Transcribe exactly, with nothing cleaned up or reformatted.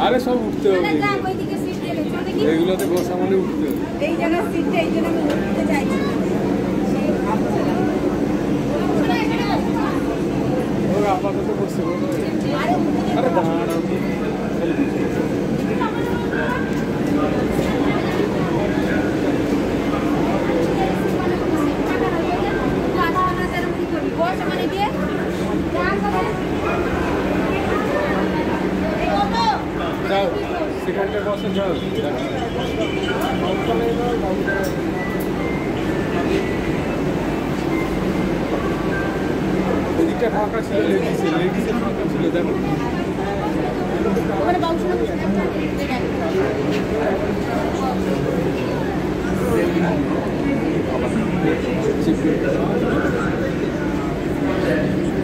আরে সব উঠতে হবে এইগুলোতে বসা মানে উঠতে হবে এই জায়গার সিটটা এই জন্য আমি উঠতে চাইছি ওরা আপাতত বসে আরে দাঁড়াও যাও সেখানটায় বসে যাও এদিকটা ফাঁকা ছিল লেডিসে লেডিসের ফাঁকা ছিল দেখো চিপ